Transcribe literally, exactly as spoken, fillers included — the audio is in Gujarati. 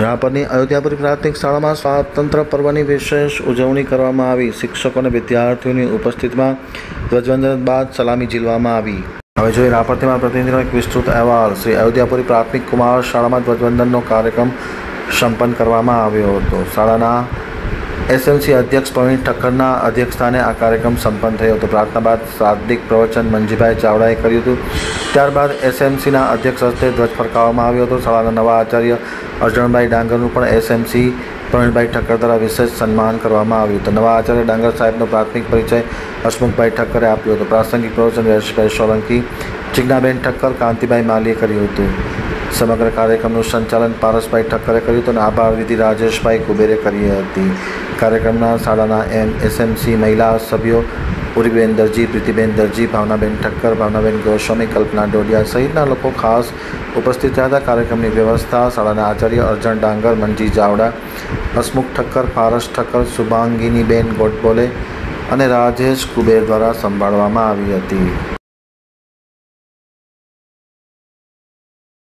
રાપરની અયોધ્યાપુરી પ્રાથમિક શાળામાં સ્વાતંત્ર્ય પર્વની વિશેષ ઉજવણી કરવામાં આવી। શિક્ષકો અને વિદ્યાર્થીઓની ઉપસ્થિતિમાં ધ્વજવંદન બાદ સલામી ઝીલવામાં આવી। હવે જોઈએ રાપરથી અમારા પ્રતિનિધિનો એક વિસ્તૃત અહેવાલ। શ્રી અયોધ્યાપુરી પ્રાથમિક કુમાર શાળામાં ધ્વજવંદનનો કાર્યક્રમ સંપન્ન કરવામાં આવ્યો હતો। શાળાના એસએમસી અધ્યક્ષ પ્રવીણ ઠક્કરના અધ્યક્ષસ્થાને આ કાર્યક્રમ સંપન્ન થયો હતો। પ્રાર્થના બાદ શાબ્દિક પ્રવચન મંજીભાઈ ચાવડાએ કર્યું હતું। ત્યારબાદ એસએમસીના અધ્યક્ષ હસ્તે ધ્વજ ફરકાવવામાં આવ્યો હતો। શાળાના નવા આચાર્ય અર્જણભાઈ ડાંગરનું પણ એસએમસી પ્રવીણભાઈ ઠક્કર દ્વારા વિશેષ સન્માન કરવામાં આવ્યું હતું। નવા આચાર્ય ડાંગર સાહેબનો પ્રાથમિક પરિચય હસમુખભાઈ ઠક્કરે આપ્યો હતો। પ્રાસંગિક પ્રવચન યશભાઈ સોલંકી, જિજ્ઞાબેન ઠક્કર, કાંતિભાઈ માલીએ કર્યું હતું। સમગ્ર કાર્યક્રમનું સંચાલન પારસભાઈ ઠક્કરે કર્યું હતું અને આભાર વિધિ રાજેશભાઈ કુબેરે કરી હતી। કાર્યક્રમના શાળાના એમ એસએમસી મહિલા સભ્યો ઉર્વીબેન દરજી, પ્રીતિબેન દરજી, ભાવનાબેન ઠક્કર, ભાવનાબેન ગોસ્વામી, કલ્પના ડોડિયા સહિતના લોકો ખાસ ઉપસ્થિત રહ્યા હતા। કાર્યક્રમની વ્યવસ્થા શાળાના આચાર્ય અર્જણ ડાંગર, મંજી ચાવડા, હસમુખ ઠક્કર, પારસ ઠક્કર, શુભાંગીનીબેન ગોટબોલે અને રાજેશ કુબેર દ્વારા સંભાળવામાં આવી હતી।